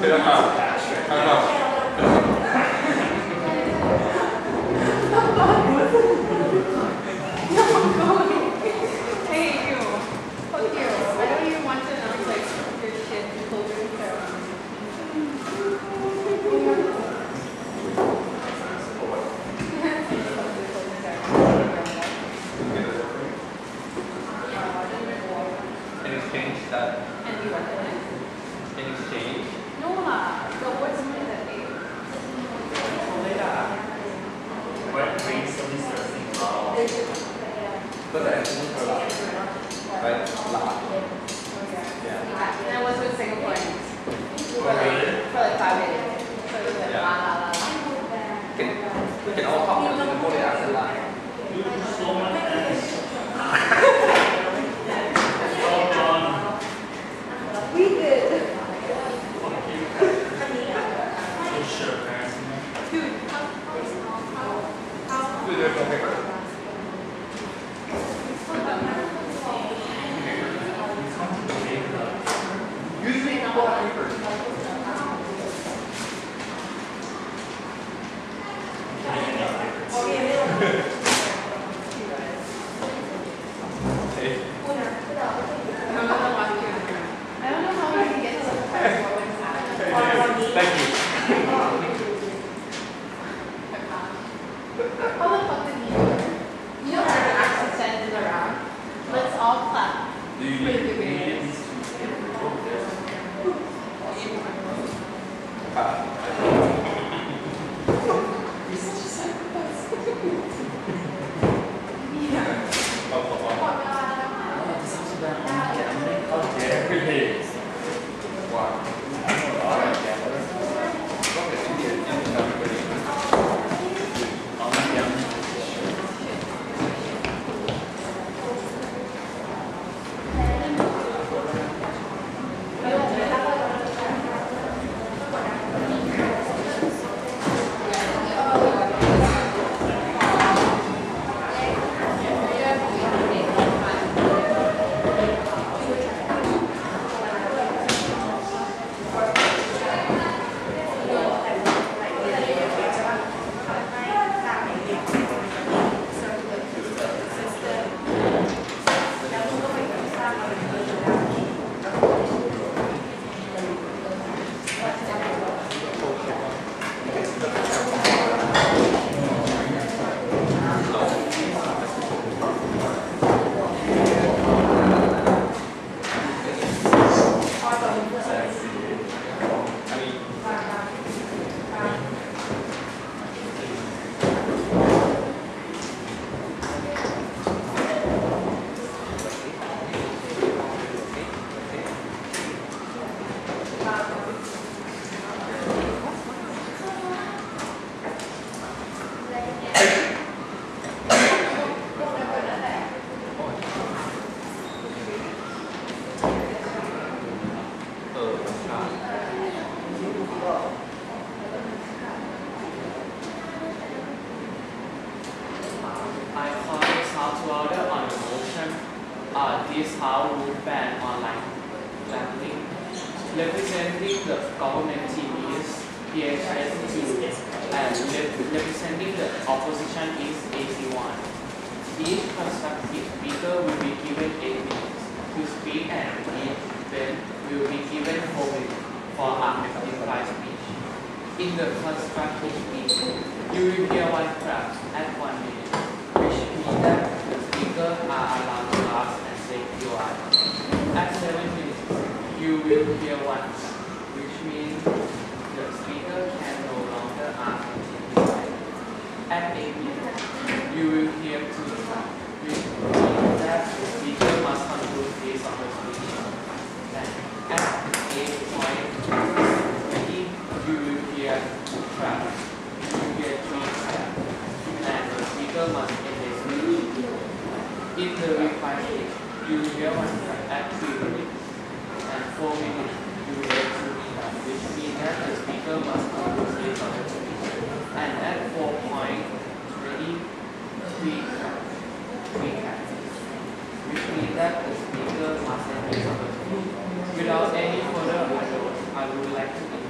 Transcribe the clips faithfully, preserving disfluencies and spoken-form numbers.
Without any further ado, I would like to invite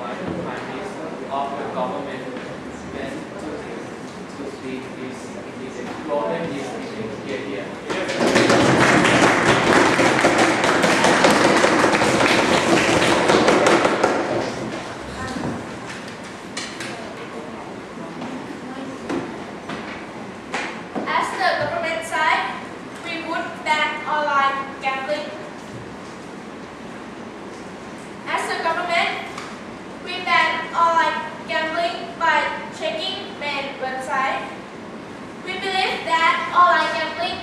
by the Prime Minister of the government when to, to speak this this exploded this here here. As the government side, we would ban online gambling. As the government, we ban online gambling by checking main website. We believe that online gambling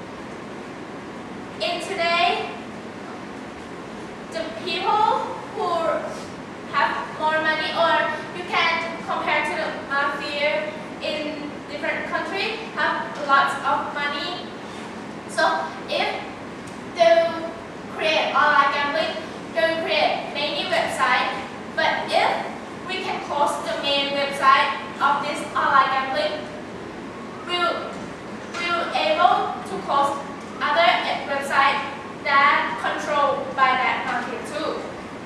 in today, the people who have more money, or you can compare to the mafia in different countries, have lots of money. So if they create online gambling, they will create many websites. But if we can close the main website of this online gambling, we'll we'll able to close other websites that controlled by that market too.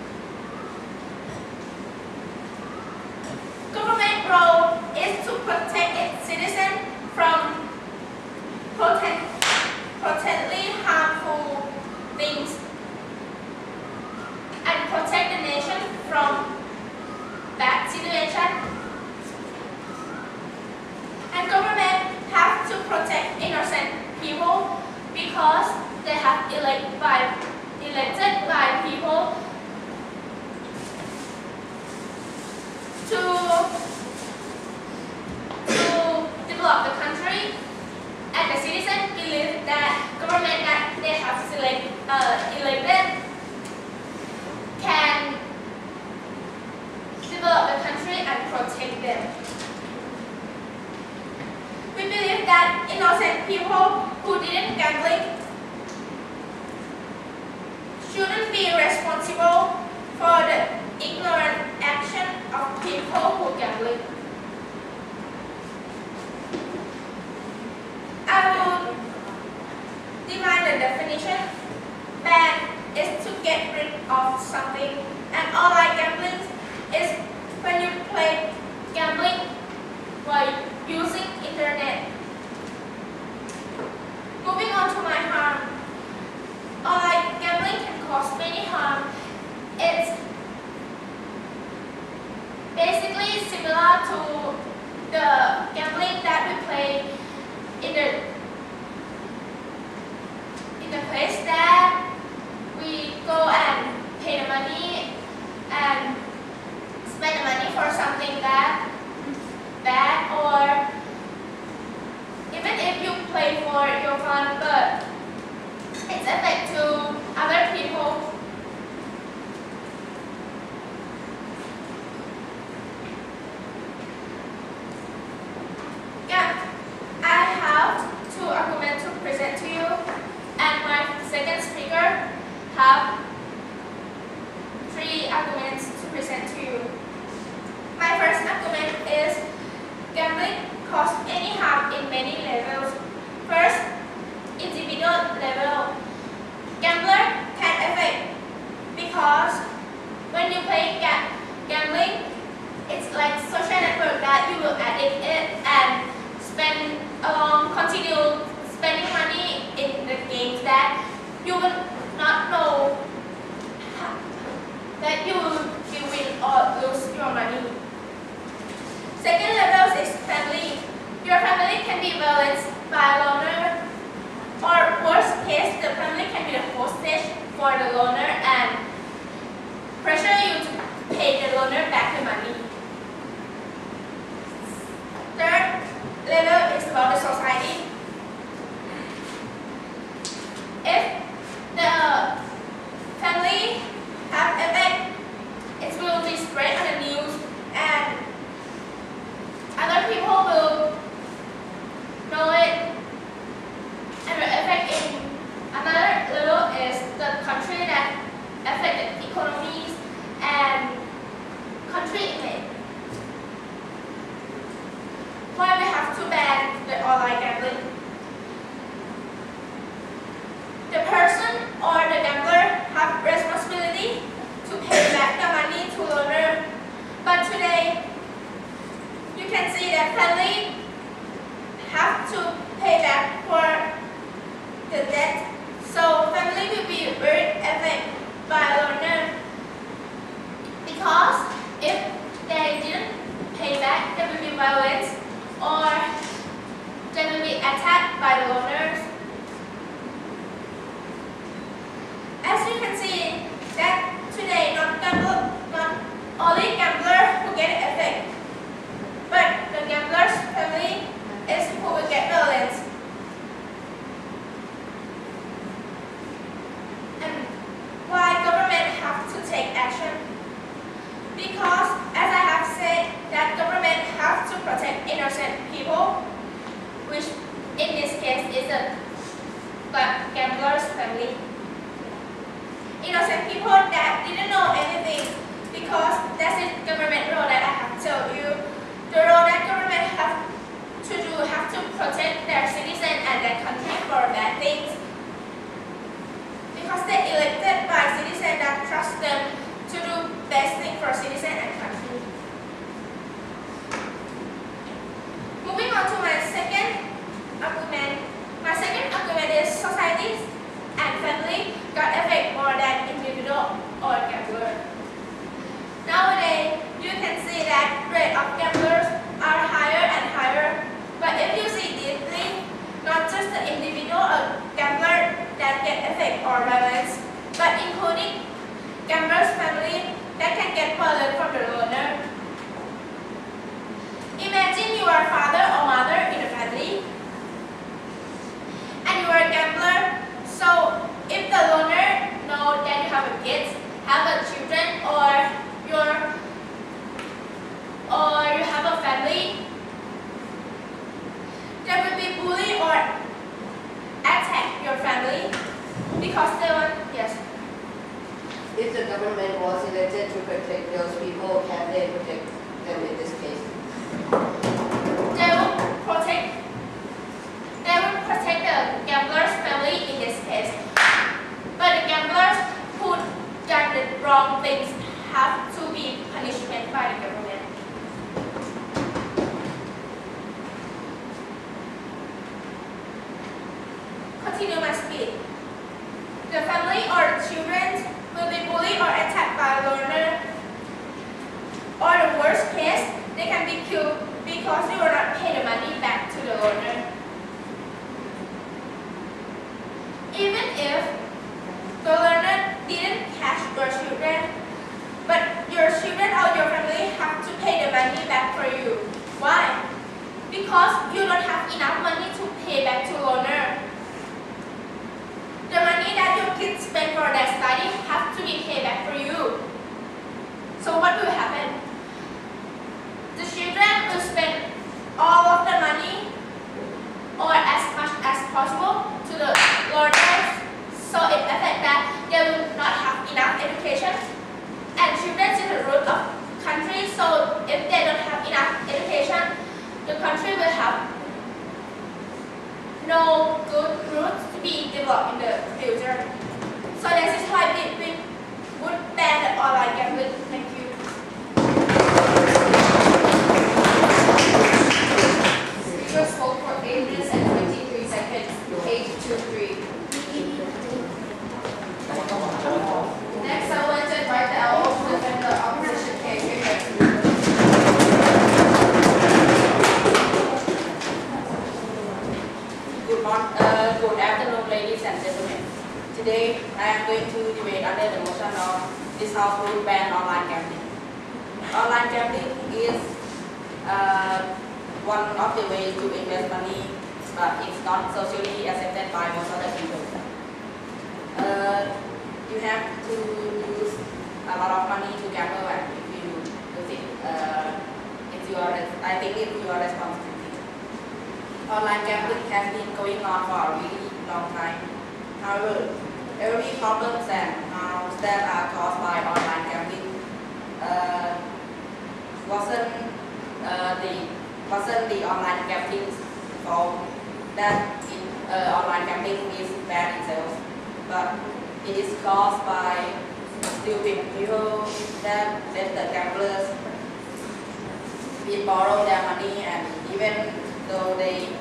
Government role is to protect its citizens from potent, potentially harmful things and protect the nation from bad situation. And government have to protect innocent people because they have elect by, elected by people to, to develop the country, and the citizens believe that government that they have select, uh, elected can develop the country and protect them. We believe that innocent people who didn't gambling shouldn't be responsible for the ignorant action of people who gambling. I will define the definition. Ban is to get rid of something, and online gambling is when you play gambling while using internet. Moving on to my harm. Online gambling can cause many harm. It's basically similar to the gambling that we play in the in the place that we go and pay the money and spend the money for something that bad, or even if you play for your fun, but it's affect to other people. Yeah, I have two arguments to present to you, and my second speaker have three arguments to present to you. My first argument is gambling causes any harm in many levels. First, individual level. Gambler can affect because when you play ga gambling, it's like social network that you will addict it and spend along, continue spending money in the games that you will not know that you will you win or lose your money. Second level is family. Your family can be violent by loaner, or worst case, the family can be the hostage for the loaner and pressure you to pay the loaner back the money. Third level is about the society. If the family have effect, it will be spread on the news, and other people will know it, and the effect in another level is the country that affected economies and country image. Why we have to ban the online gambling? the debt. So family will be very affected by loaner, because if they didn't pay back, there will be violence or they will be attacked by the loaners. As you can see that today not gambler, not only gambler who get affected, but the gambler's family is who will get violence. And why government have to take action? Because as I have said that government have to protect innocent people, which in this case is the gambler's family. Innocent people that didn't know anything, because that's the government role that I have told you. The role that government have to do have to protect their citizens and their country for bad things. Because they elected by citizens that trust them to do best thing for citizens and country. Moving on to my second argument. My second argument is societies and family got affected more than individual or gambler. Nowadays, you can see that rate of gamblers are higher and higher. But if you see deeply, not just the individual or gambler that get affected or violence, but including gambler's family that can get violent from the loaner. Imagine you are father or mother in a family, and you are a gambler. So if the loaner know that you have a kids, have a children, or your or you have a family, they will be bully or attack your family because they want yes. If the government was elected to protect those people, can they protect them in this case? They will protect. They will protect the gambler's family in this case. But the gamblers who done the wrong things have to be punishment by the government. Continue my speed. The family or the children will be bullied or attacked by a loaner. Or the worst case, they can be killed because they will not pay the money back to the loaner. Even if the loaner didn't catch your children, but your children or your family have to pay the money back for you. Why? Because you don't have enough money to pay back to loaner. The money that your kids spend for their study have to be paid back for you. So what will happen? The children will spend all of the money or as much as possible to the loaners. So it affects that they will not have enough education. And children is the root of country. So if they don't have enough education, the country will have no good roots to be developed in the future. So this is why we, we would ban the online gambling. Thank you. Speaker spoke for eight minutes and twenty-three seconds. Page two three. Next, I want to invite the L O to defend the opposition case. Good morning, uh, good afternoon, ladies and gentlemen. Today, I am going to debate under the motion of this House will ban online gambling. Online gambling is uh, one of the ways to invest money, but it's not socially accepted by most other people. Uh, you have to use a lot of money to gamble, and if you use it, uh, it's your, I think it's your responsibility. Online gambling has been going on for a really long time. However, every problems and harms that are caused by online gambling uh, wasn't uh, the wasn't the online gambling's fault. That in, uh, online gambling is bad itself, but it is caused by stupid people that let the gamblers be borrow their money, and even though they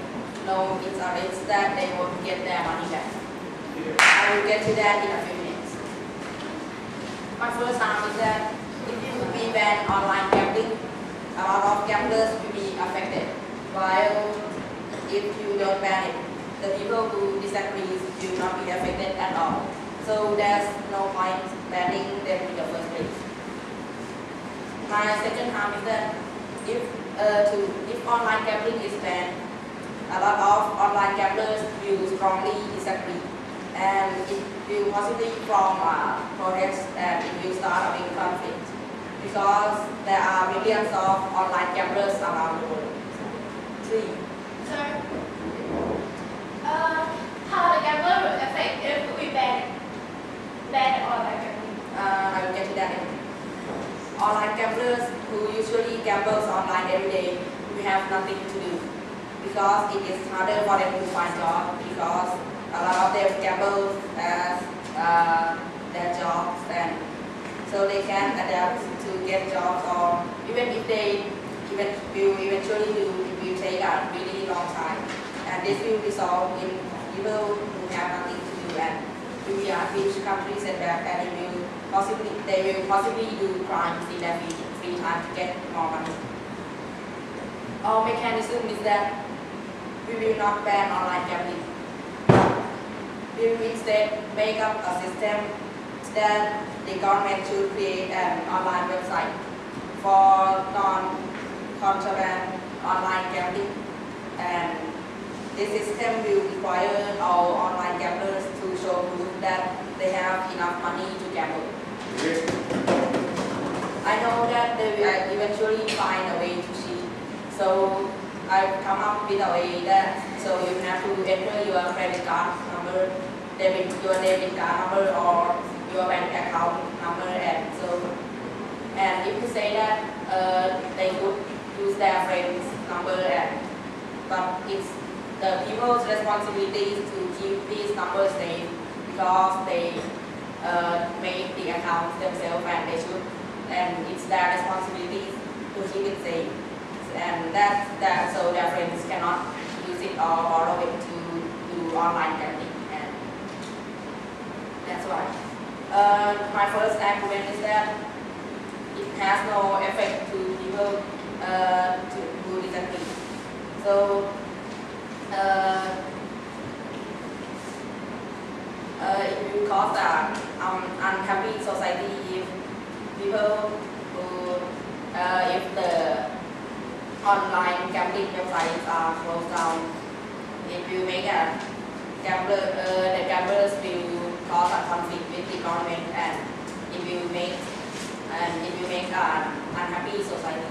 know it's a risk that they won't get their money back. I will get to that in a few minutes. My first harm is that if you be ban online gambling, a lot of gamblers will be affected. While if you don't ban it, the people who disagree will not be affected at all. So there's no point banning them in the first place. My second harm is that if uh, to if online gambling is banned, a lot of online gamblers will strongly disagree, and it will possibly form a protest and it will start a big conflict because there are millions of online gamblers around the world. Three. Sir, uh, how the gambler will affect if we ban ban online gambling? Uh, I will get to that in a minute. Online gamblers who usually gambles online every day will have nothing to do because it is harder for them to find job because a lot of them gamble as uh, their jobs, and so they can adapt to get jobs, or even if they even will eventually do, it will take a really long time, and this will result in people who have nothing to do and will be a huge country setback, and it will possibly they will possibly do crimes in their free, free time to get more money. Our mechanism is that we will not ban online gambling. We will instead make up a system that the government should create an online website for non-contraband online gambling, and this system will require all online gamblers to show proof that they have enough money to gamble. I know that they will eventually find a way to cheat, so I've come up with a way that so you have to enter your credit card number, debit your debit card number or your bank account number, and so and if you say that uh, they could use their friend's number, and but it's the people's responsibility to keep these numbers safe because they uh, make the accounts themselves, and they should, and it's their responsibility to keep it safe, and that's that so their friends cannot use it or borrow it to do online gambling, and that's why. Uh, my first argument is that it has no effect to people uh, to, who disagree. So uh, uh, it will cause an um, unhappy society if people who, uh, if the online gambling websites are closed down. It will make a gambler, uh, the gamblers will cause a conflict with the government, and it will make and it will make an unhappy society.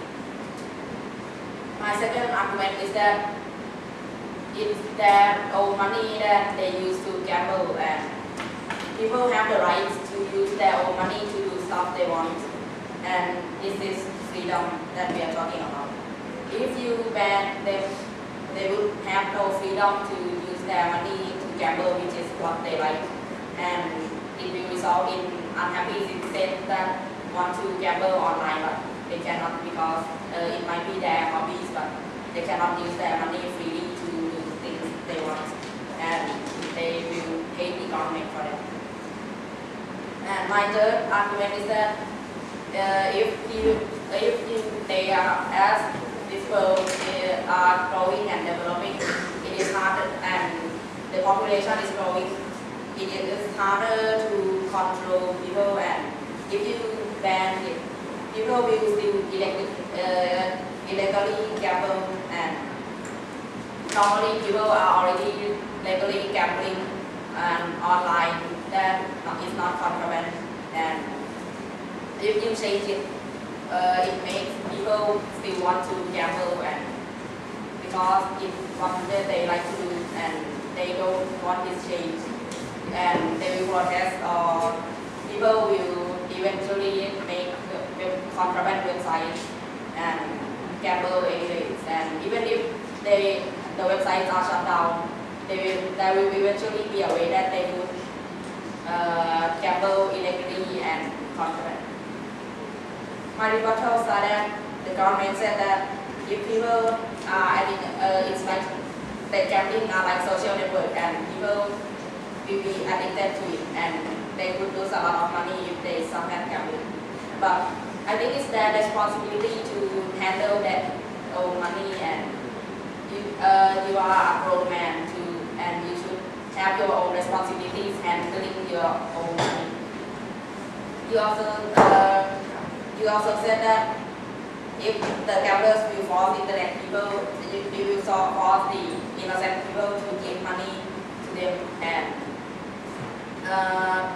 My second argument is that it's their own money that they use to gamble, and people have the right to use their own money to do stuff they want, and this is freedom that we are talking about. If you ban them, they would have no freedom to use their money to gamble, which is what they like, and it will result in unhappy citizens that want to gamble online, but they cannot because uh, it might be their hobbies, but they cannot use their money freely to do things they want, and they will hate the government for that. And my third argument is that uh, if you if you, they are as this world uh, are growing and developing, it is harder, and the population is growing. It is harder to control people, and if you ban it, people will still illegally, uh, illegally gamble, and normally people are already legally gambling and online. That is not contraband, and if you change it, uh, it makes people still want to gamble, and because it's what they like to do, and they don't want this change, and they will protest, or people will eventually make contraband websites and gamble anyways, and even if they the websites are shut down, they will, there will eventually be a way that they would uh, gamble illegally and contraband. My rebuttals are that the government said that if people are adding, uh, it's like that gambling are like social network and people will be addicted to it and they would lose a lot of money if they suck at gambling. But I think it's their responsibility to handle that own money and you, uh, you are a grown man too and you should have your own responsibilities handling your own money. You also, uh, you also said that if the gamblers will force internet people, they will force the innocent people to give money to them and uh,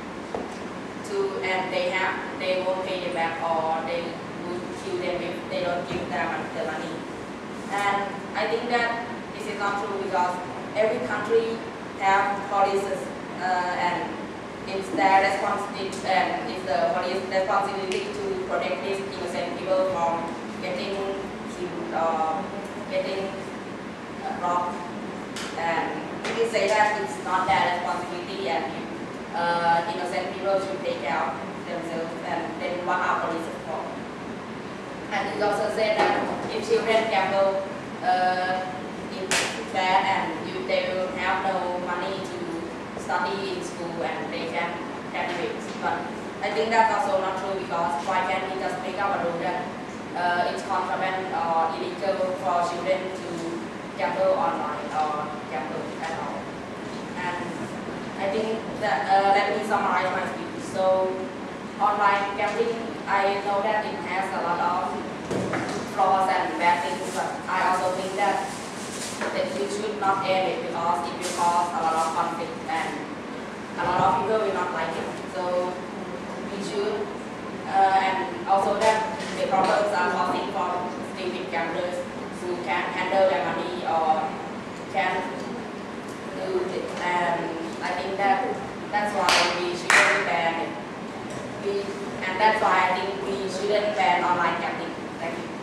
to and they have they won't pay them back or they would kill them if they don't give them the money. And I think that this is not true because every country have policies uh, and it's their responsibility and it's the police responsibility to protect these innocent people from getting killed or getting uh, robbed. And we say that it's not their responsibility and uh, innocent people should take care of themselves and then what are police for. And he also said that if children gamble, uh, it's bad and you, they will have no money to study in school and they can graduate. But I think that's also not true because why can't we just make up a rule that uh, it's contraband or illegal for children to gamble online or gamble at all. And I think that uh, let me summarize my speech. So online gambling, I know that it has a lot of flaws and bad things, but I also think that that you should not air it because it will cause a lot of conflict and a lot of people will not like it. So we should, uh, and also that the problems are causing for stupid gamblers who can handle their money or can do it. And I think that that's why we shouldn't ban it. We, and that's why I think we shouldn't ban online gambling. Thank you.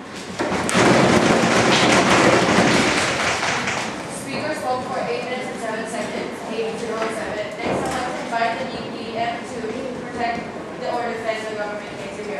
Speaker spoke for eight minutes and seven seconds, eight zero seven. Next, I'd like to invite the D P M to protect the or defend the government case here.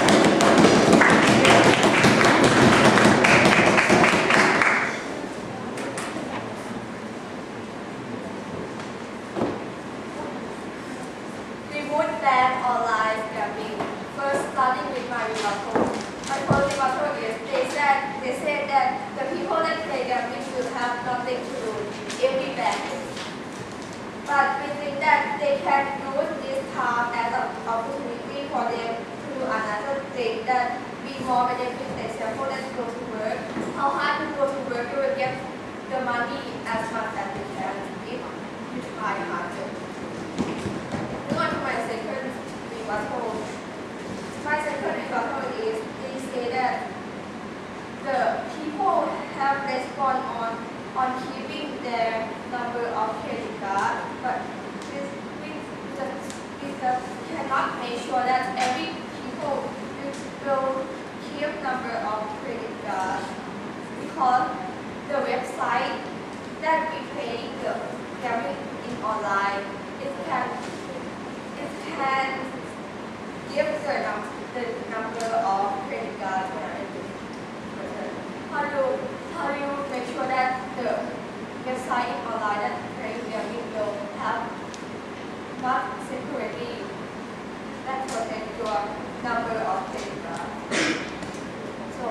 We would ban online gambling. First, starting with my rebuttal. My first rebuttal is they said they said that the people that play gambling should have nothing to do if we ban it. But we think that they can use this time as an opportunity for them to do another thing that be more benefit. Example, let's go to work. How hard to go to work? You will get the money as much as you can if you try harder. Moving on to my second rebuttal. My second rebuttal is they say that the people have respond on on keeping their number of credit card, but this we just we just cannot make sure that every people will keep number of credit card because the website that we pay the gambling in online it can it can give the, num the number of credit cards for every person. How do how do you make sure that the website online that paying gambling will have not security that protect your number of credit cards? So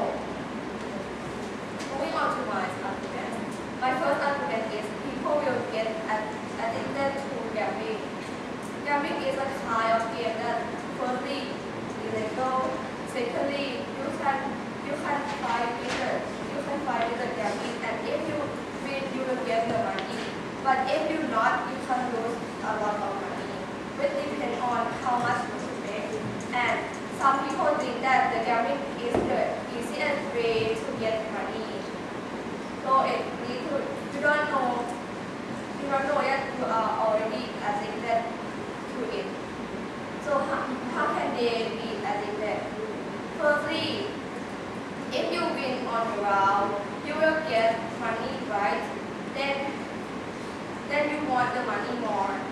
moving on to my argument. My first argument is people will get addicted to gambling. Gambling is a kind of game that firstly illegal, secondly you can you can fight with the you can fight with the gambling, and if you win you will get the money. But if you not you can lose a lot of money. It depends on how much you make. And some people think that the gambling is the easiest way to get money. So it need to you don't know you don't know that you are already addicted to it. So how, how can they be addicted? Firstly, if you win on the round, you will get money, right? Then, then you want the money more.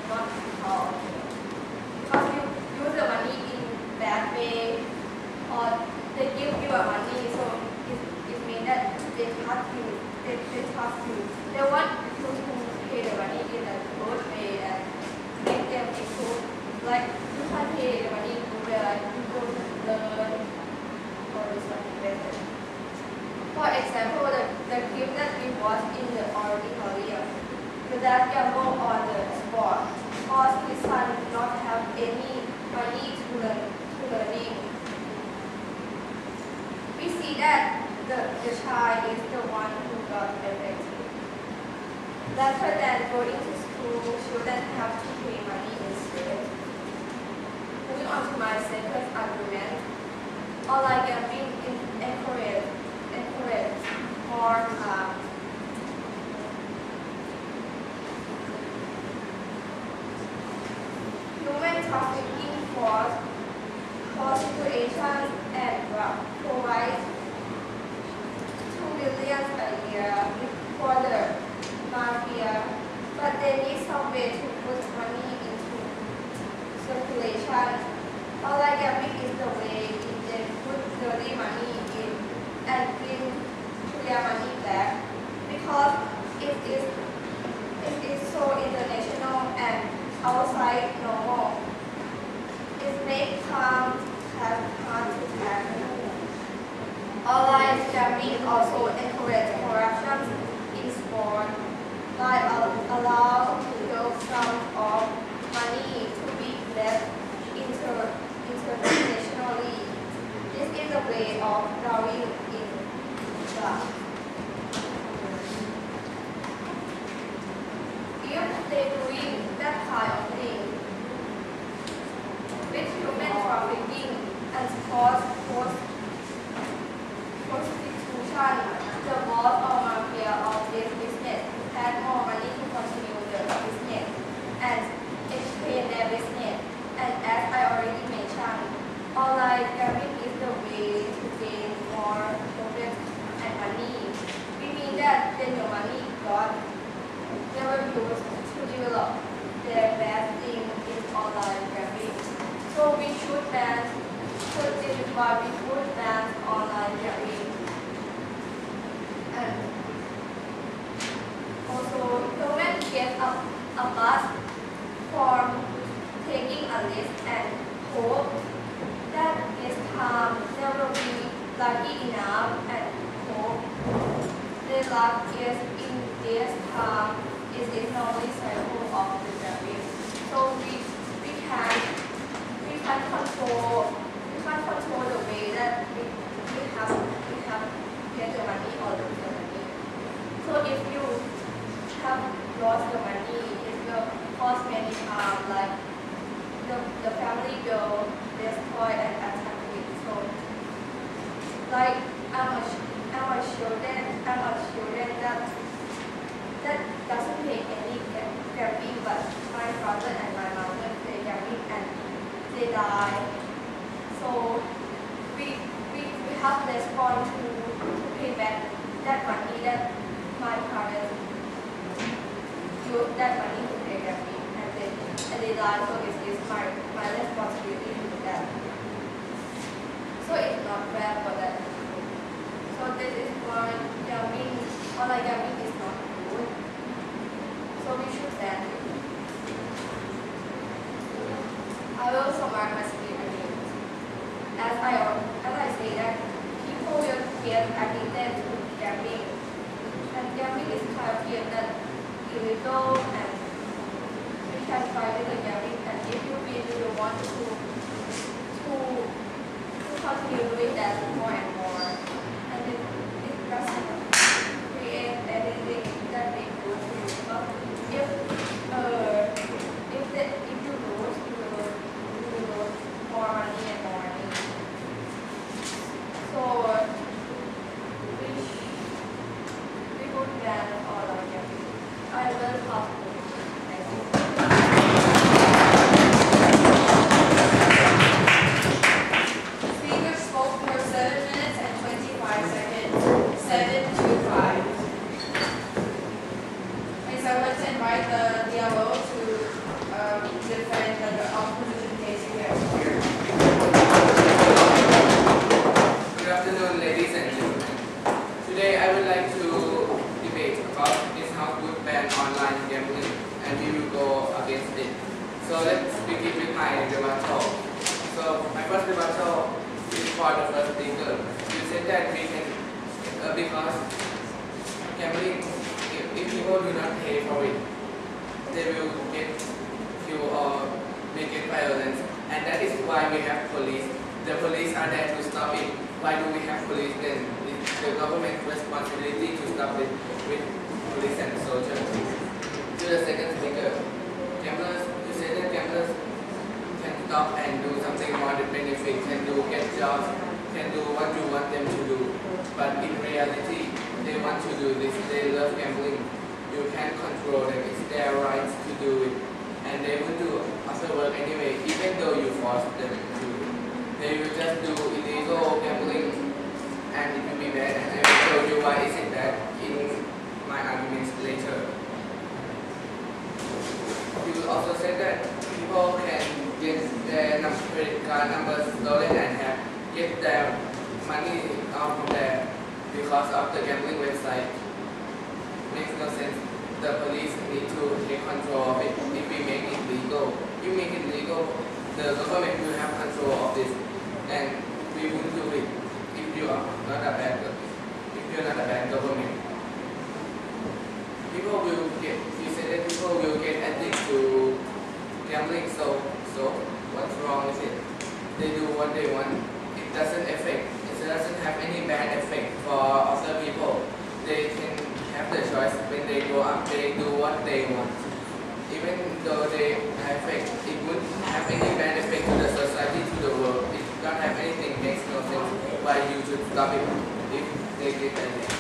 not at all okay. Because you use the money in bad way, or they give you a money, so it, it means that they trust you, they, they trust you. They want you to pay the money in a good way and make them improve. Like you can pay the money in a good way, like you go to learn or do something better. For example, the, the clip that we watched in the auditorium, the dad gamble on the sport, caused his son not have any money to learn to learning. We see that the, the child is the one who got affected. Rather than going to school, children have to pay money instead. Moving on to my second argument, online gambling encourage encourage more harm. Human trafficking force, prostitution, and drug provides two billion a year for the mafia, but they need some way to put money into circulation. Online gambling is the way they put dirty money in and bring clear money back, because it is it is so international and outside normal. It makes crime have hard to tackle. Online gambling also encourages corruption in sport by allow the sum of money to be left inter internationally. This is a way of drawing in blood. If they doing that kind of thing with human trafficking and forced post prostitution, the boss or mafia of this business had more money to continue the business and expand their business. And as I already mentioned, online gambling is the way to gain more profit and money. We mean that then your money got never used to develop their bad thing in online gambling. So we should ban, so this is why we should ban online gambling. And also, government get a, a bus from taking a list and hope that this time they will be lucky enough and hope the luck is in this time is the normally cycle of the gambling. So we we can we can control we can control the way that we, we have we have get the money or lose the money. So if you have lost the money, it will cause many harm, like the, the family will destroy and attack it. So like I'm a I'm a children I'm a children that that doesn't pay any gambling, but my father and my mother play gambling and they die. So we we, we have to respond to, to pay back that money that my parents use that money to pay gambling and they and they die. So it's, it's my my responsibility to do that. So it's not fair for that. So this is why gambling, online gambling is not good. So we should ban it. I will summarize my speech again. As I as I say that people will get addicted to gambling, and gambling is kind of game that illegal, and we can fight with the gambling. And if you really you want to to to continue doing that more and more, and it, it doesn't create anything that they do to you. But if uh if the, if you lose, you will you will lose more money and more money. So we we would ban all of them. I will help you. Thank you. Speaker spoke for seven minutes So let's begin with my rebuttal. So my first rebuttal is for the first speaker. You said that we can, uh, because gambling, if, if people do not pay for it, they will get killed or may get violence. And that is why we have police. The police are there to stop it. Why do we have police then? It's the government's responsibility to stop it with police and soldiers. To the second speaker, gamblers, you say that gamblers can stop and do something more than benefit, can do get jobs, can do what you want them to do. But in reality, they want to do this, they love gambling. You can't control them, it's their rights to do it. And they will do after work anyway, even though you force them to. They will just do illegal gambling and it will be bad, and I will show you why is it bad in my arguments later. You will also say that people can get their credit card numbers stolen and have get their money out from there because of the gambling website. Makes no sense. The police need to take control of it. If we make it legal, you make it legal, the government will have control of this, and we won't do it if you are not a bad if you're not a bad government. People will get, you say that people will get addicted to gambling, so so what's wrong with it? They do what they want. It doesn't affect, it doesn't have any bad effect for other people. They can have the choice when they grow up, they do what they want. Even though they affect, it wouldn't have any bad effect to the society, to the world. It don't have anything, makes no sense why you should stop it if they get addicted.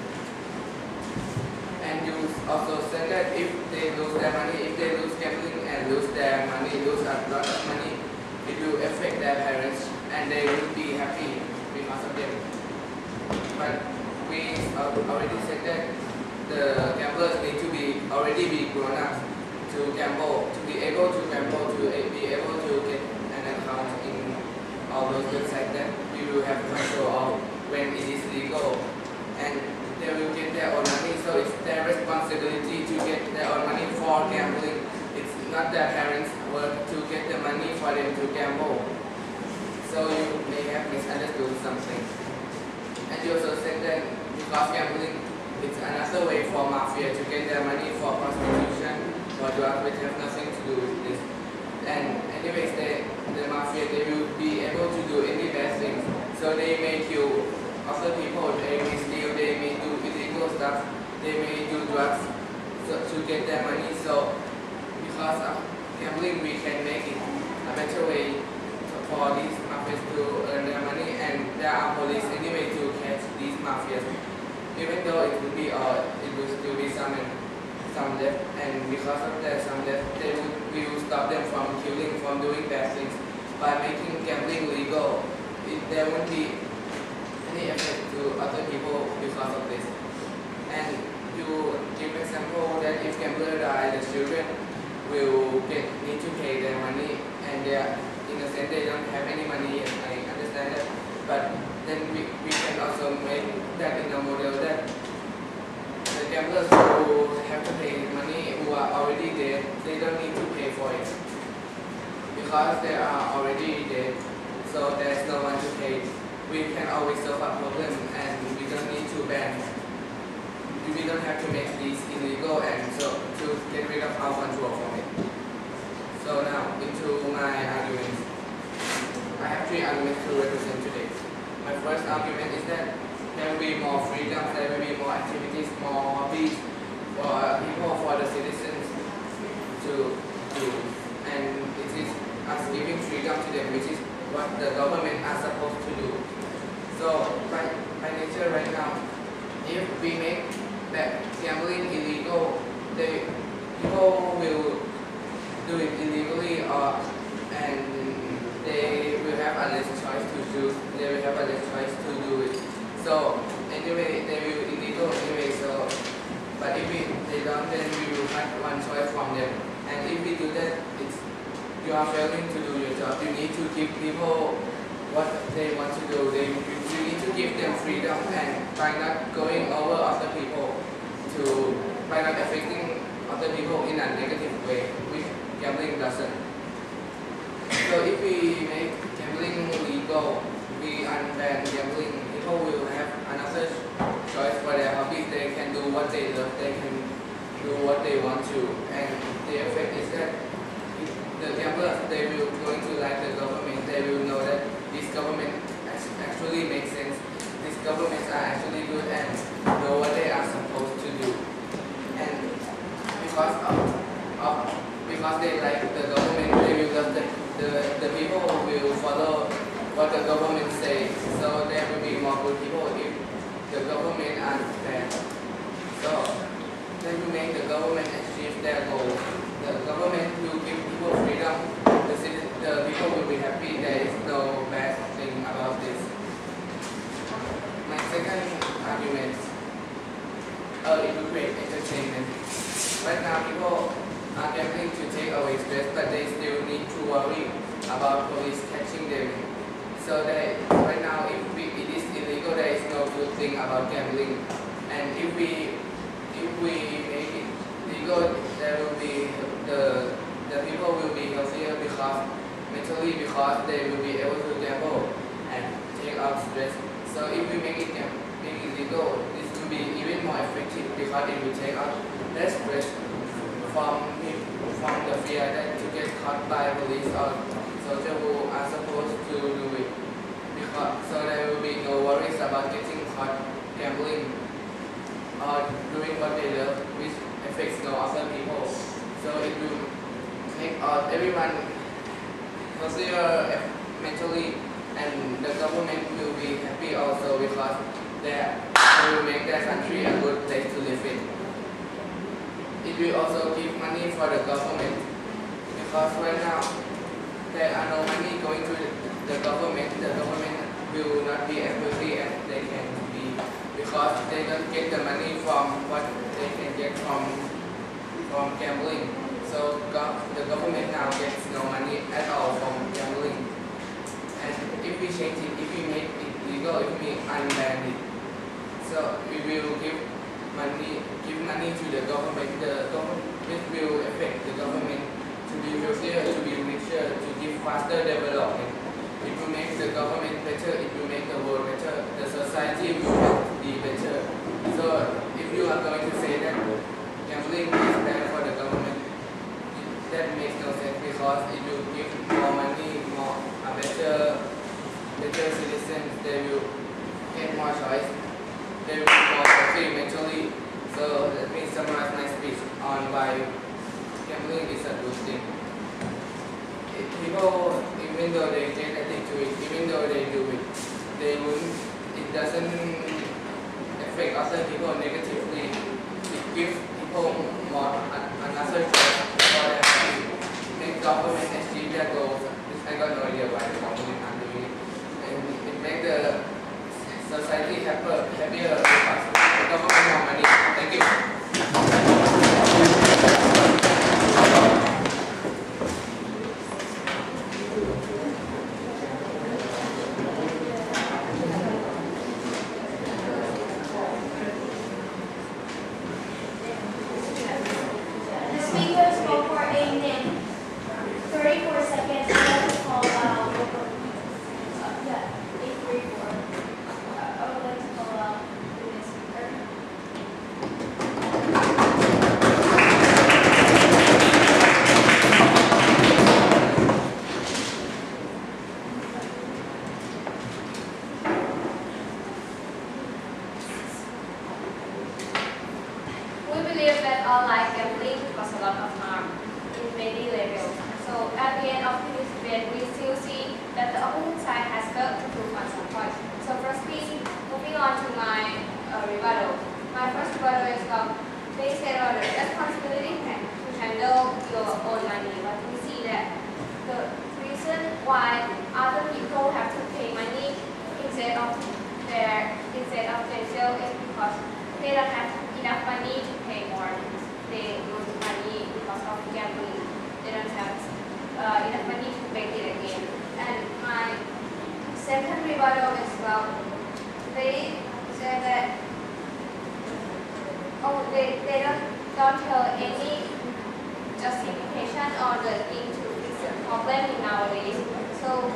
And you also said that if they lose their money, if they lose gambling and lose their money, lose a lot of money, it will affect their parents and they will be happy because of them. But we already said that the gamblers need to be already be grown up to gamble, to be able to gamble, to be able to get an account in all those websites that we will have control of when it is legal. And they will get their own money, so it's their responsibility to get their own money for gambling. It's not their parents' work to get the money for them to gamble. So you may have misunderstood something. And you also said that because gambling, it's another way for mafia to get their money for prostitution or drugs, which have nothing to do with this. And anyways, they, the mafia, they will be able to do any bad things. So they may kill other people, they may steal, they may do illegal stuff, they may do drugs so, to get their money. So because of gambling, we can make it a better way for these mafias to earn their money, and there are police anyway to catch these mafias. Even though it will be uh, it will still be some and some left, and because of that some left, they will, we will stop them from killing, from doing bad things. By making gambling legal, it, there won't be any effect to other people because of this. And you give example that if gambler die, the children will get need to pay their money, and they are, in a sense they don't have any money. I understand that, but then we, we can also make that in a model that the gamblers who have to pay money, who are already dead, they don't need to pay for it because they are already dead, so there's no one to pay. We can always solve a problem, and we don't need to ban. We don't have to make these illegal, and so to get rid of our control from it. So now into my arguments. I have three arguments to represent today. My first argument is that there will be more freedom, there will be more activities, more hobbies for people, for the citizens to do. And it is us giving freedom to them, which is what the government are supposed to do. So by, by nature right now, if we make that gambling illegal, they, people will do it illegally, or and they will have a less choice to do. They will have a less choice to do it. So anyway, they will illegal anyway. So, but if we, they don't, then we will have one choice from them. And if we do that, it's you are failing to do your job. You need to give people what they want to do. They you, you need to give them freedom, and by not going over other people, to by not affecting other people in a negative way. We gambling doesn't. So if we make gambling legal, we unban gambling, people will have another choice for their hobbies. They can do what they love, they can do what they want to, and the effect is that the gamblers, they will going to like the government, they will know that this government actually makes sense, these governments are actually good and know what they are supposed to do. And because of, of because they like the government, they will love the, the, the people will follow what the government says, so there will be more good people if the government are bad. So then to make the government achieve their goal, the government will give people freedom, the, citizen, the people will be happy, there is no bad thing about this. My second argument, uh, it will create entertainment. Right now people are gambling to take away stress, but they still need to worry about police catching them. So that right now, if we, it is illegal, there is no good thing about gambling. And if we if we make it legal, there will be the the people will be healthier because mentally because they will be able to gamble and take out stress. So if we make it make it legal, this will be even more effective because it will take out less stress from from the fear that to get caught by police or soldiers who are supposed to do it. Because, so there will be no worries about getting caught gambling or doing what they love, which affects no other people. So it will make uh, everyone healthier mentally, and the government will be happy also because they will make their country a good place to live in. It will also give money for the government because right now there are no money going to the government. The government will not be as wealthy as they can be because they don't get the money from what they can get from from gambling. So go the government now gets no money at all from gambling. And if we change it, if we make it legal, if we unban it, so we will give money, give money to the government. The government will affect the government to be healthier, to be richer, to give faster development. It will make the government better, it will make the world better, the society will be better. So if you are going to say that gambling is bad for the government, that makes no sense because it will give more money, more a better, better citizens, they will get more choice, they will be more healthy mentally. So let me summarize my speech on why gambling is a good thing. People, even though they get addicted to it, even though they do it, they won't, it doesn't affect other people negatively. It gives people more another choice for their happy. Make government achieve their goals. I got no idea why the government are doing it. And it makes the society happier, happier because the government more money. Thank you. Online gambling causes a lot of harm in many levels. So at the end of this debate, we still see that the opposite side has failed to prove on some points. So firstly, moving on to my uh, rebuttal. My first rebuttal is that they said on the responsibility to handle your own money, but we see that the reason why other people have to pay money instead of their instead of themselves is because they don't have enough money to pay more. They lose money because of gambling. They don't have uh, enough money to make it again. And my second rebuttal is well, they said that oh they, they don't don't tell any justification on the thing to fix the problem in nowadays. So,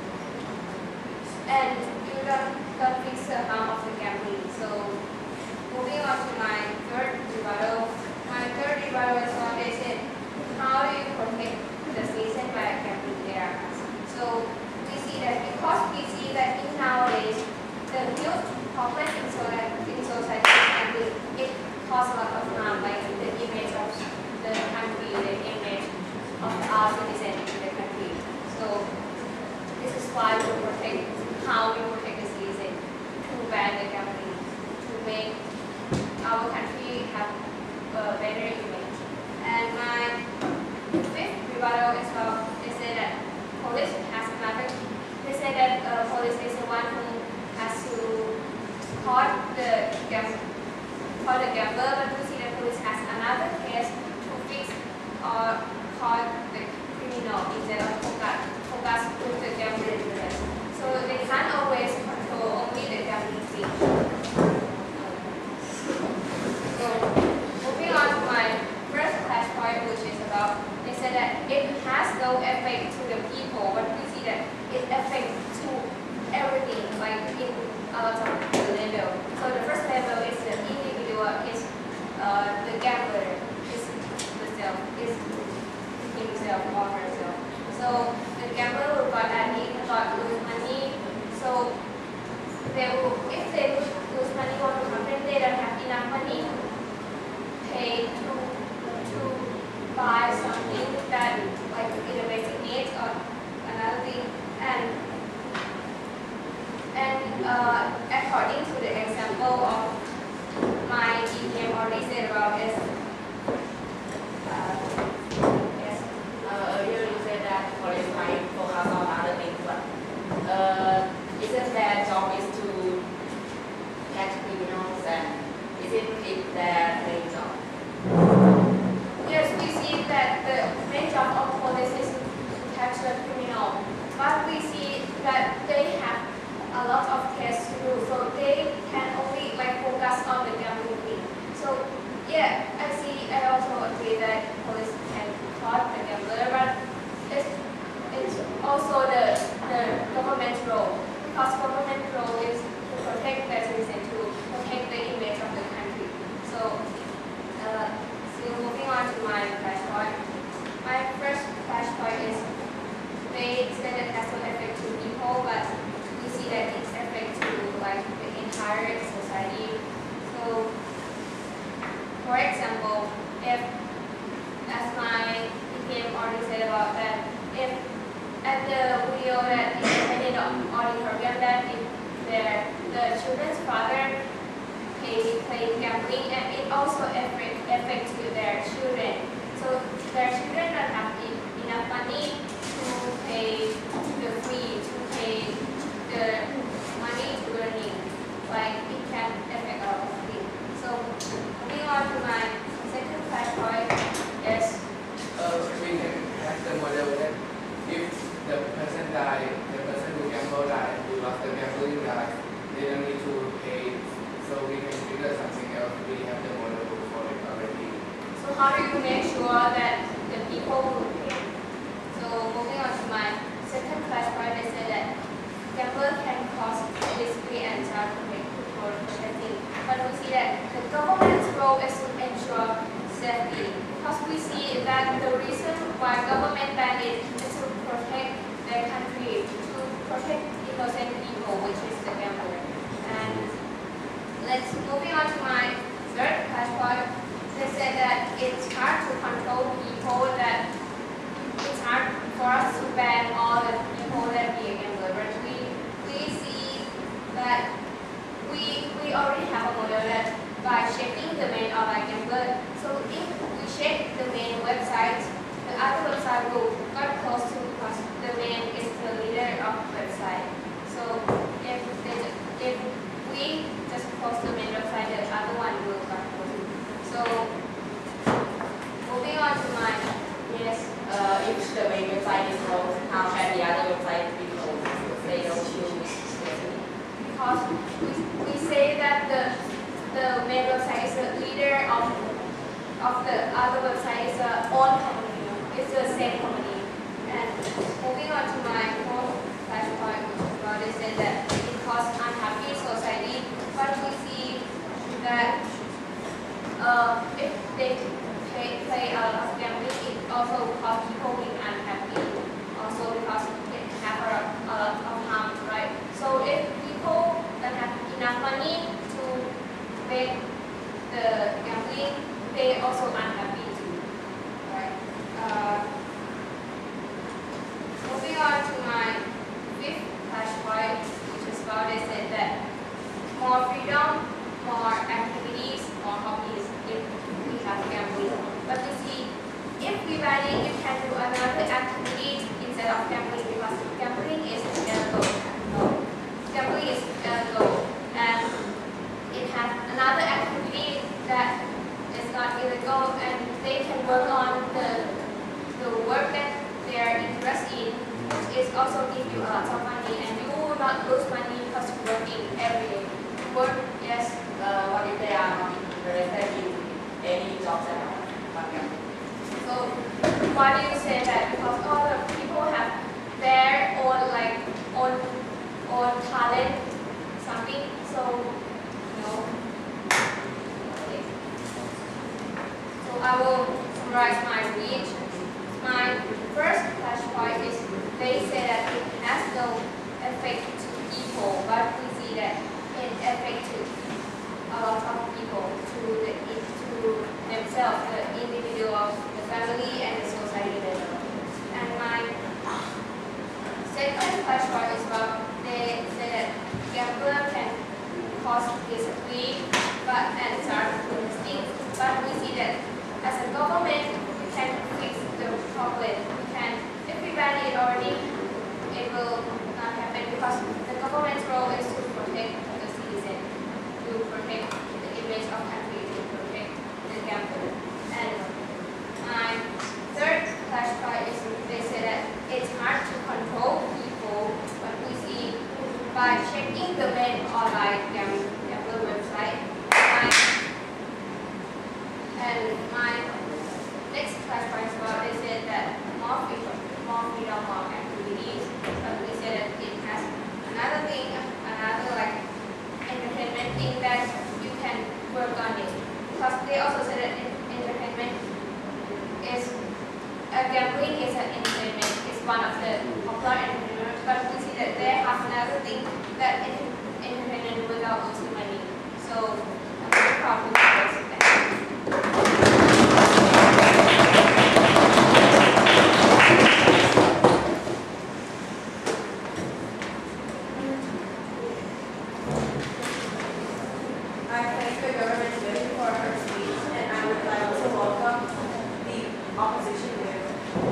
and you don't, don't fix the harm of the gambling. So, moving on to my third rebuttal. My third rebuttal is on they said, how do you protect the citizen by gambling there? So, we see that because we see that in nowadays, the huge problem in society, in society gambling, it causes a lot of harm, like the image of the country, the image of our citizens in the country. So, this is why we protect, how we protect the citizen to ban the gambling, to make our country have a better image. And my fifth rebuttal is about, they say that police has another, they say that uh, police is the one who has to caught the gambler, caught the gambler, but we see that police has another case to fix or caught the criminal instead of focus, focus with the gambling interest. So they can't always control only the gambling thing. So moving on to my first flashpoint, which is about, they said that it has no effect to the people, but we see that it affects to everything, like in a lot of the level. So the first level is the individual, is uh, the gambler, is the self, is himself or herself. So the gambler will got addict, got lose money. So they will, if they lose, lose money, what will happen? They don't have enough money to pay to to buy something that like either basic needs or another thing. And and uh, according to the example of my D P M already said about is uh, yes. Uh, earlier you said that police might focus on other things, but uh, isn't their job is to catch criminals, and isn't it their main job? Yes, we see that the main job of police is to catch the criminal, but we see that they have a lot of cases to do, so they can only like focus on the gambling thing. So yeah, I see. I also agree that police can caught the gambler, but it's it's also the the government's role, because government role is to protect the citizen, to protect the image of the country. So. Uh, So moving on to my flashpoint. My first flashpoint is they said it has no effect to people, but we see that it's effect to like the entire society. So for example, if as my D P M already said about that, if at the video that is presented on auditorium that if their the children's father Play, playing gambling, and it also affect, affects to their children. So their children don't have enough money to pay the fee, to pay the money to learning. Like it can affect a lot of things. So moving on to my second flashpoint is Uh, we can have the model that if the person die, the person who gamble die, who lost the gambling die, they don't need to pay. So we can figure something else. We have the model for it already. so how do you make sure that the people will pay? So moving on to my second flashpoint, I said that gambling can cause disability and child protecting. But we see that the government's role is to ensure safety. Because we see that the reason why government ban it is to protect their country, to protect innocent people, which is the gambler. And let's moving on to my third flashpoint. They said that it's hard to control people, that it's hard for us to ban all the people that be a gambler. But we we see that we we already have a model that by checking the main online gambler. So if we check the main website, the other website will get close to because the main is the leader of the website. So if they, if we just post the main website, the other one will come close. So moving on to my yes. Uh, if the main website is closed, how can the other website be closed? They don't choose. Because we, we say that the the main website is the leader of of the other website is a own company. It's the same company. And moving on to my fourth flashpoint, which is about they said that it causes unhappy society, but we see that uh, if they play, play a lot of gambling, it also causes people being unhappy, also because it have a, a lot of harm, right? So if people don't have enough money to pay the gambling, they also unhappy too, right? Uh, moving on to my fifth flashpoint, which is about they said that more freedom, more activities, more hobbies if we have gambling. But you see, if we value, you can do another activity instead of gambling because gambling is illegal. No, gambling is illegal, and it has another activity that is not illegal, and they can work on the the work that they are interested in, which is also give you a lot of money, and you will not lose money because you're working every day. Work, yes. Uh, what if they are not interested in any jobs at all? Not gambling. So why do you say that? Because all the people have their own like own own talent, something. So you know. Okay. So I will summarize my speech. My first flashpoint is they say that it has no effect to people, but we see that it affects a lot of people, to the to themselves, the individuals, the family, and the society level. And my second flashpoint is about they say that gambler can cause discipline, but and start investing. But we see that as a government, we can fix the problem. We can, if we ban it already, it will not happen because the government's role is to protect the citizen, to protect the image of country, to protect the gambler. And my third flashpoint is they say that it's hard to control people, but we see by checking the main online gambler website. My, and my next flashpoint is about they said that more freedom, more freedom, more activities, but we said that it has another thing, another like entertainment thing that you can work on it. Because they also said that entertainment is, uh, gambling is an entertainment, it's one of the popular entertainment, but we see that they have another thing that is entertainment without losing money. So I'm very proud of this. I thank the government very for her speech, and I would like to welcome the opposition leader.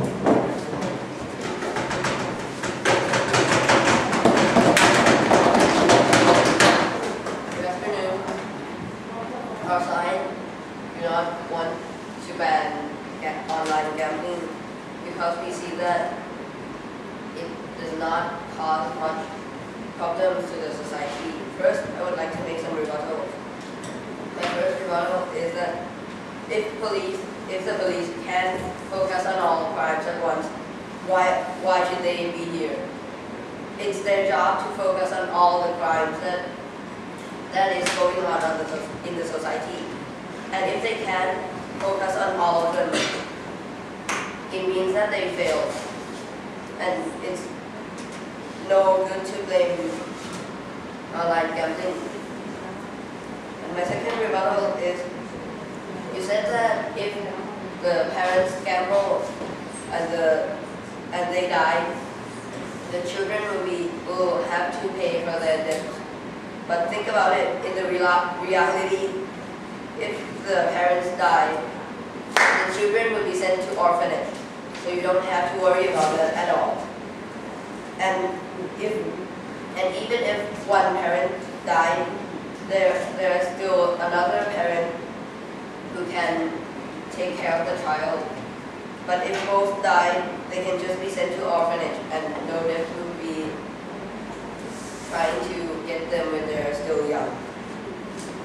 Good afternoon. Our side do not want to ban ga- online gambling because we see that it does not cause much problems to the society. First, I would like to make some rebuttals. My first rebuttal is that if police, if the police can focus on all crimes at once, why why should they be here? It's their job to focus on all the crimes that that is going on in the, so- in the society. And if they can focus on all of them, it means that they failed. And it's no good to blame online gambling. And my second rebuttal is, you said that if the parents gamble and the and they die, the children will be will have to pay for their debts. But think about it, in the real, reality, if the parents die, the children will be sent to orphanage. So you don't have to worry about that at all. And if and even if one parent died, there there is still another parent who can take care of the child. But if both die, they can just be sent to orphanage, and no debt will be trying to get them when they're still young.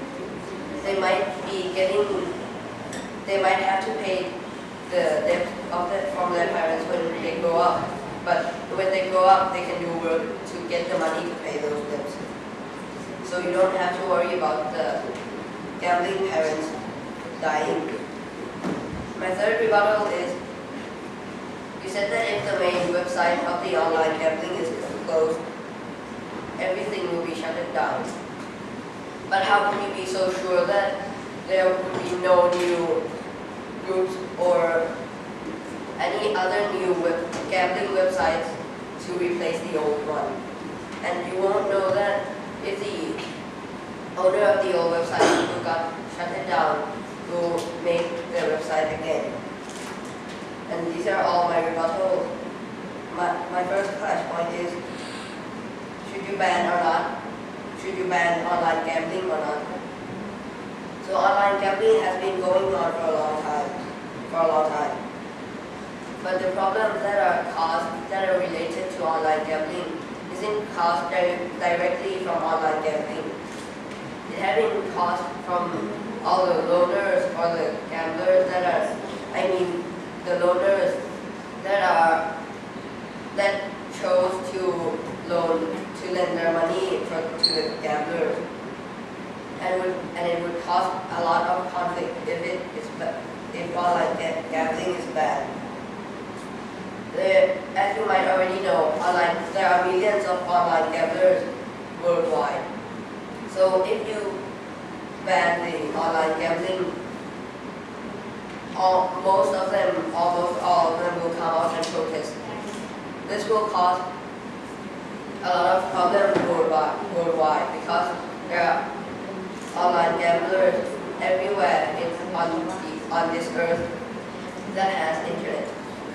They might be getting, they might have to pay the debt of the, from their parents when they grow up. But when they grow up, they can do work to get the money to pay those debts. So you don't have to worry about the gambling parents dying. My third rebuttal is, you said that if the main website of the online gambling is closed, everything will be shut down. But how can you be so sure that there will be no new groups or any other new web gambling websites to replace the old one? And you won't know that if the owner of the old website who got shut it down will make their website again. And these are all my rebuttals. My, my first clash point is, should you ban or not? Should you ban online gambling or not? So online gambling has been going on for a long time, for a long time. But the problems that are caused, that are related to online gambling, isn't caused di directly from online gambling. It has been caused from all the loaners or the gamblers that are, I mean, the loaners that are, that chose to loan, to lend their money for, to the gamblers. And, would, and it would cause a lot of conflict if it is, if online gambling is bad. There, as you might already know, online, there are millions of online gamblers worldwide. So if you ban the online gambling, all, most of them, almost all of them will come out and protest. This will cause a lot of problems worldwide, worldwide because there are online gamblers everywhere in, on, the, on this earth that has internet.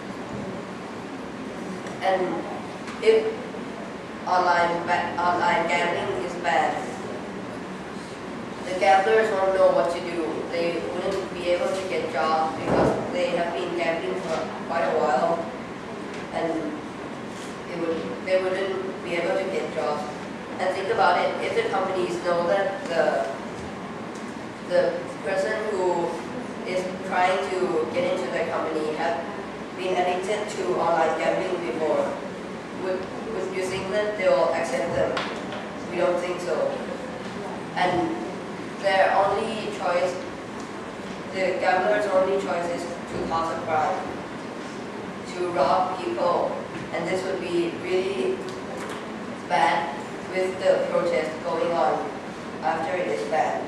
And if online, online gambling is bad, the gamblers won't know what to do. They wouldn't be able to get jobs because they have been gambling for quite a while, and they, would, they wouldn't be able to get jobs. And think about it, if the companies know that the, the person who is trying to get into their company have been addicted to online gambling before, would, would you think that they will accept them? We don't think so. And their only choice, the gambler's only choice is to cause a crime, to rob people, and this would be really bad with the protest going on after it is banned.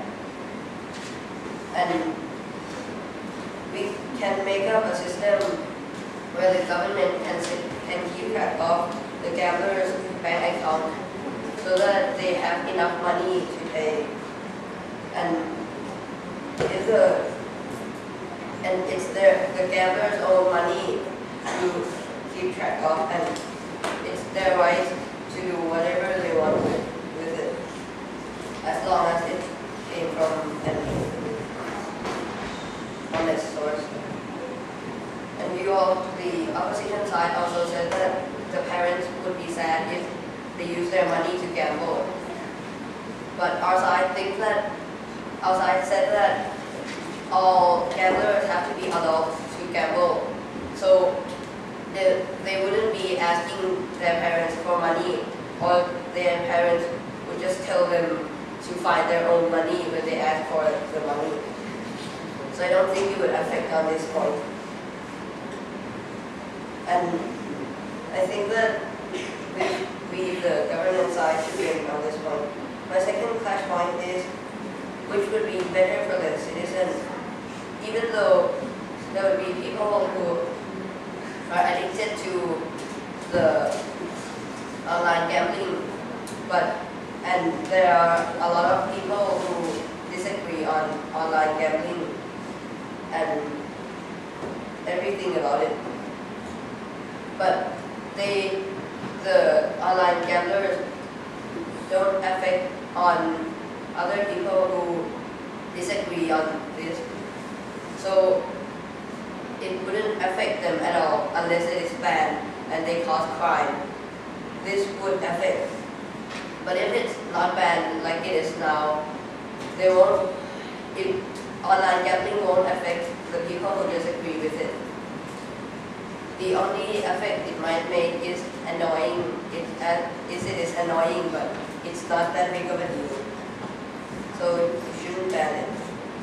And we can make up a system where the government can, sit, can keep track of the gambler's bank account so that they have enough money to pay. And if the and it's their the gambler's own money to keep track of, and it's their right to do whatever they want with, with it, as long as it came from an honest source. And you all, the opposition side also said that the parents would be sad if they use their money to gamble. But our side thinks that, our side said that all gamblers have to be adults to gamble. So they, they wouldn't be asking their parents for money, or their parents would just tell them to find their own money when they ask for the money. So I don't think it would affect on this point. And I think that we, we, the government side, should be on this point. My second clash point is, which would be better for the citizens, even though there would be people who are addicted to the online gambling, but and there are a lot of people who disagree on online gambling and everything about it. But they, the online gamblers, don't affect on other people who disagree on this. So it wouldn't affect them at all unless it is banned and they cause crime. This would affect. But if it's not banned like it is now, they won't, it, online gambling won't affect the people who disagree with it. the only effect it might make is annoying. It uh, is it is annoying, but it's not that big of a deal. So you shouldn't ban it.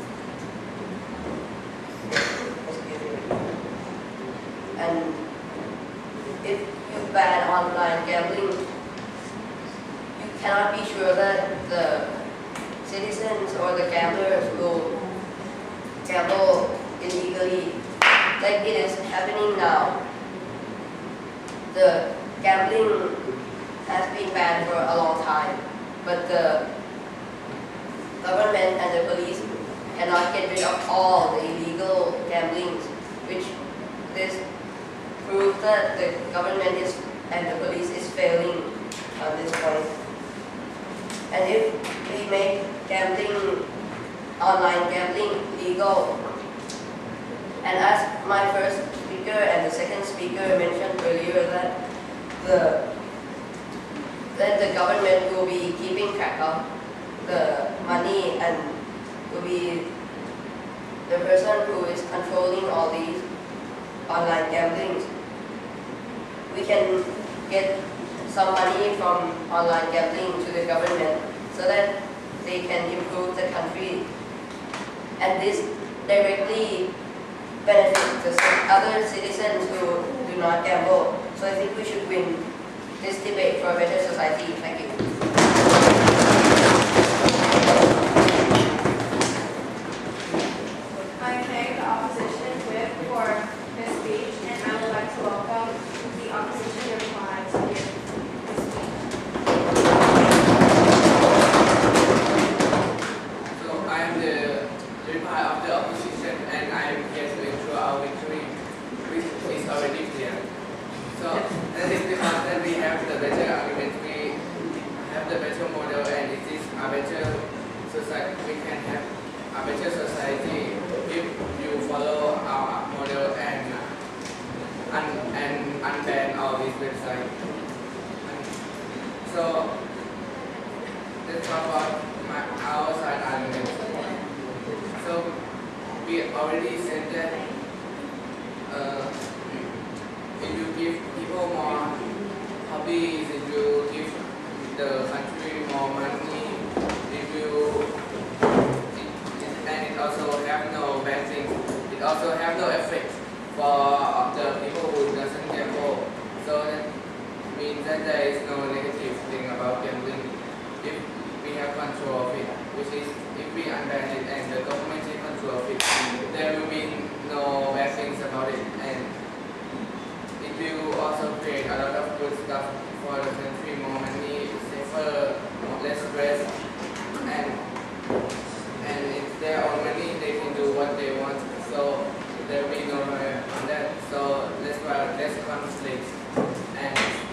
Excuse me. And if you ban online gambling, you cannot be sure that the citizens or the gamblers will gamble illegally, like it is happening now. The gambling has been banned for a long time, but the government and the police cannot get rid of all the illegal gambling, which this proves that the government is and the police is failing at this point. And if we make gambling, online gambling legal, and as my first speaker and the second speaker mentioned earlier, that the that the government will be keeping track of the money and will be the person who is controlling all these online gambling. We can get some money from online gambling to the government so that they can improve the country, and this directly benefits the other citizens who do not gamble. So I think we should win this debate for a better society. Thank you. I thank the opposition whip for his speech, and I would like to welcome the opposition reply to his speech. So I am the reply of the opposition, and I am here to ensure our victory, which is already clear. So that is because that we have the better argument, we have the better model, and it is a better society. We can have a better society if you follow our model and un and unban all these websites. So let's talk about my, our side argument. So we already said that uh, if you give people more hobbies, if you give the country more money, if you it, and it also have no bad things. It also have no effect for the people who doesn't gamble. So that means that there is no negative thing about gambling if we have control of it, which is if we unban it and the government take control of it, there will be no bad things about it, and it will also create a lot of good stuff for the country, more money, safer, less stress, and and it's their own money, they can do what they want, so there will be no hurry on that. So less less conflict. And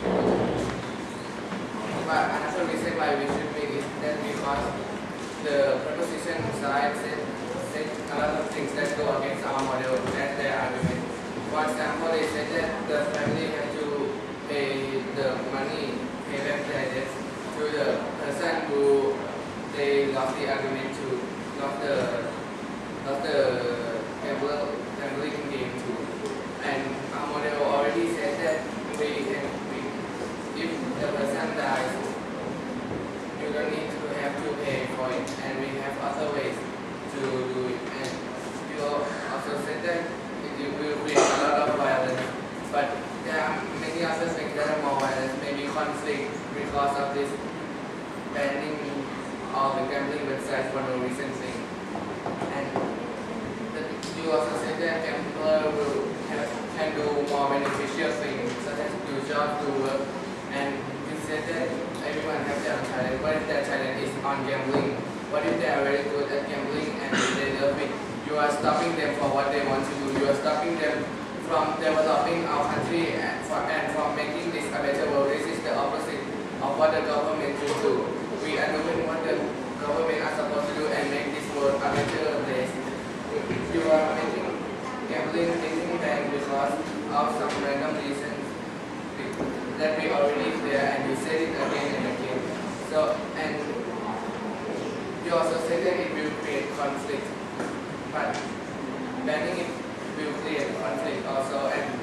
but another reason why we should make it that because the proposition side said, said a lot of things that go against our model. That's their argument. For example, they said that the family have to pay the money, pay back their debts to the person who they lost the argument to, not the not the gambler, gambling game to. And our model already said that we can, we, if the person dies, you don't need to have to pay for it, and we have other ways to do it. And you also said that it will create a lot of violence, but there are many other things that are more violent, maybe conflict because of this banning all the gambling websites for no reason thing. And the, you also said that gambler will have, can do more beneficial things, such as do jobs, do work, and you said that everyone has their own talent. What if their talent is on gambling? What if they are very good at gambling and they love it? You are stopping them for what they want to do. You are stopping them from developing our country and, for, and from making this a better world. This is the opposite of what the government should do. We are doing what the government are supposed to do and make this world a better place. You are making gambling getting banned because of some random reasons that we already clear, and you said it again and again. So, and you also said that it will create conflict, but banning it will create conflict also, and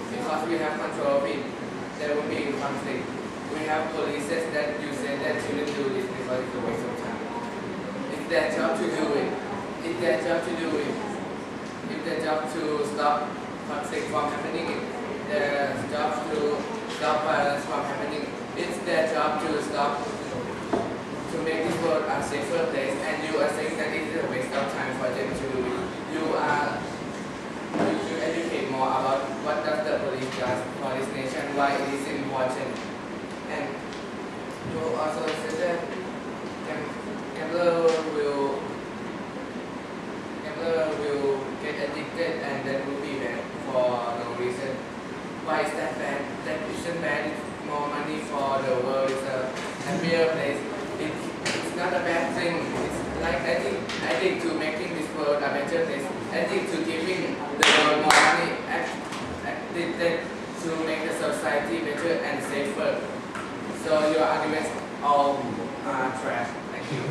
because we have control of it, there will be conflict. We have policies that you say that shouldn't do this because it's a waste of time. It's their job to do it. It's their job to do it. It's their job to stop conflict from happening. It's their job to stop violence from happening. It's their job to stop, to make this world a safer place, and you are saying that it is a waste of time for them to do it. You are, you should educate more about what does the police does for this nation, why it is important. And you also said that gambler will, gambler will get addicted and that will be bad for no reason. Why is that bad? That isn't bad. It's more money for the world. It's a happier place. It, it's not a bad thing. It's like adding, adding to making this world a better place. Adding to giving the world more money. Adding to make the society better and safer. So your arguments all are trash. Thank you.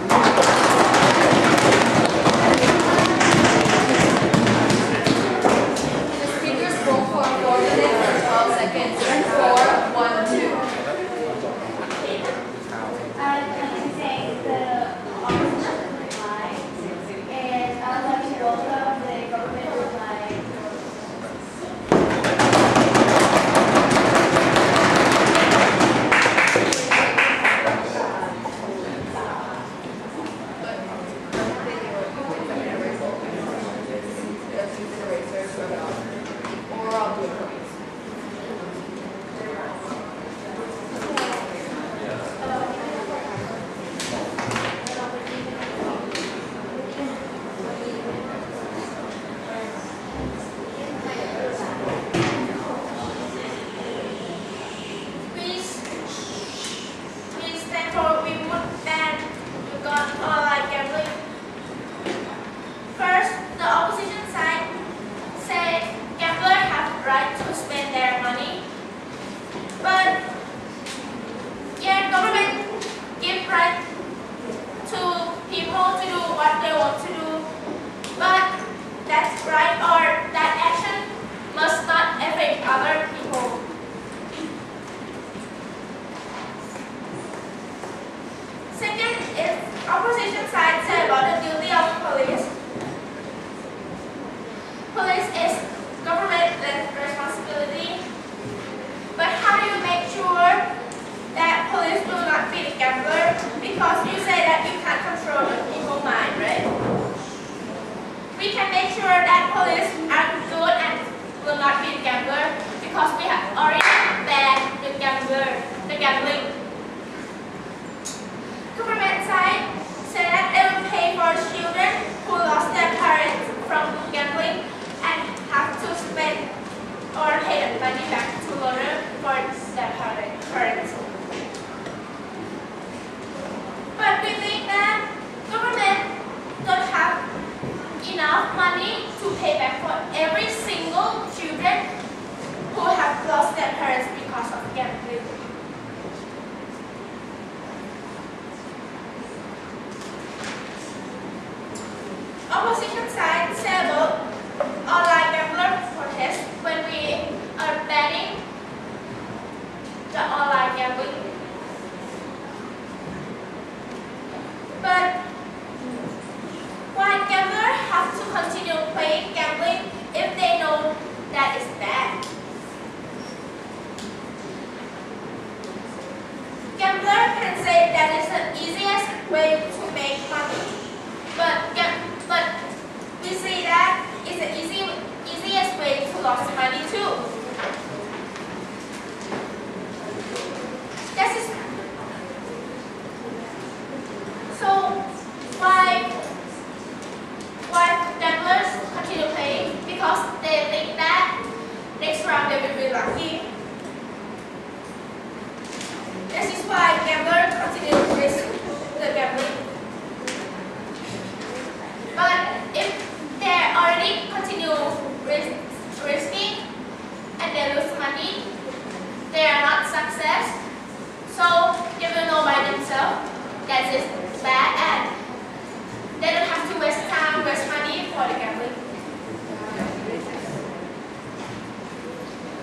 The speakers spoke for four minutes and twelve seconds. Four, one, two. I'd like to say the opposition reply, and I'd like to welcome the government reply. Please, please stand for we would ban you got online gambling. First, the opposition side said gamblers have the right to spend their money, but yeah, government give right to people to do what they want to do, but that's right or that action must not affect other people. Second is opposition side said about the duty of police. Police is government responsibility, but how do you make sure that police will not be the gambler? Because you say that you can't control the people's mind, right? We can make sure that police are good and will not be the gambler because we have already banned the gambler, the gambling. Government side said that they will pay for children who lost their parents from gambling and have to spend or pay the money back to lawyer for their parents. But we think that government don't have enough money to pay back for every single children who have lost their parents because of gambling. Opposition side said about online gambler protest when we are banning the online gambling. But why gamblers have to continue playing gambling if they know that it's bad? Gambler can say that is the easiest way to make money, but but we see that it's the easy easiest way to lose money too. This is so why why gamblers continue playing? Because they think that next round they will be lucky. This is why gamblers continue to risk the gambling. But if they already continue risk, risking and they lose money, they are not success. So they will know by themselves that it's bad and they don't have to waste time, waste money for the gambling.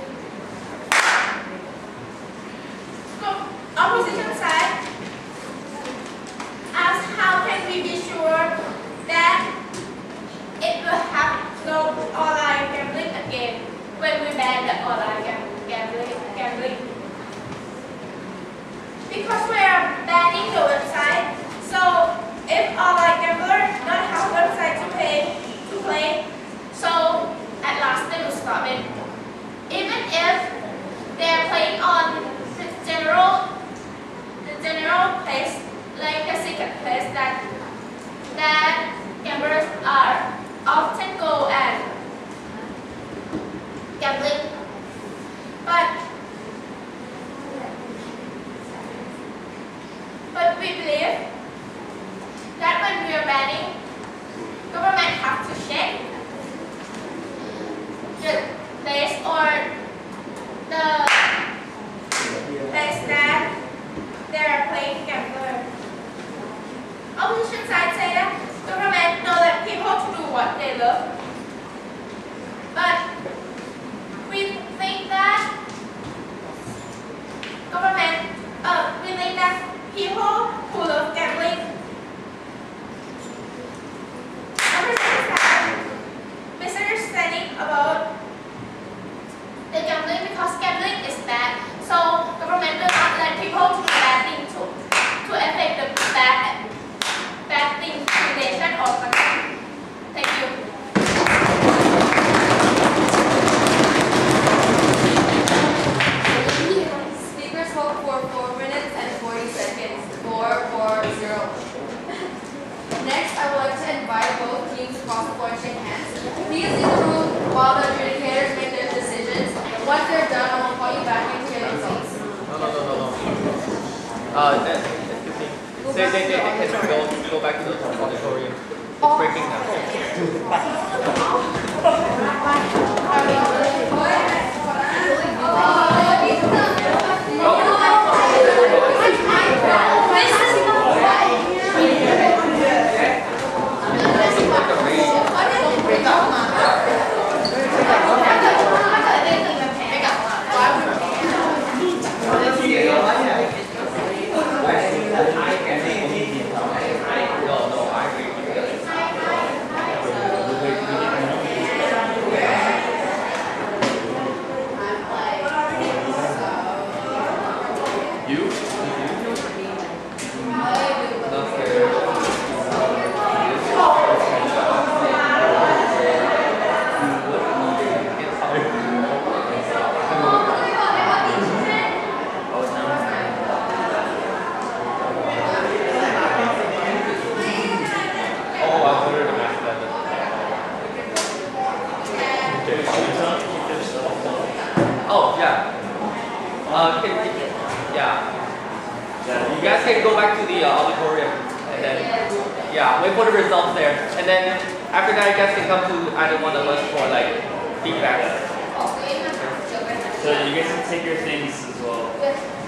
because we are banning the website. So if online gambler don't have website to pay to play, so at last they will stop it. Even if they are playing on the general, the general place, like a secret place that that gamblers are often go and gambling, but but we believe that when we are banning, government have to check the place or the place that they are playing gambler. Opposition side say that government know that people to do what they love, but we think that government, uh, we think that people who love gambling, misunderstanding about the gambling because gambling is bad. So government will not let people to do bad things to to affect the bad bad things to nation or country. Thank you. Speakers hold for four minutes and forty seconds. Four, four, zero. Next, I would like to invite both teams to cross the floor and shake hands. Please leave the room while the adjudicators make their decisions. Once they're done, I will call you back and hear the results. No, no, no, no, no. Uh, that, excuse me. They, they, they, they can go, go back to the auditorium. It's breaking now. Oh, yeah. Uh, can, yeah. You guys can go back to the uh, auditorium and then, yeah, wait for the results there. And then after that, you guys can come to either one of us for like feedback. So you guys can take your things as well.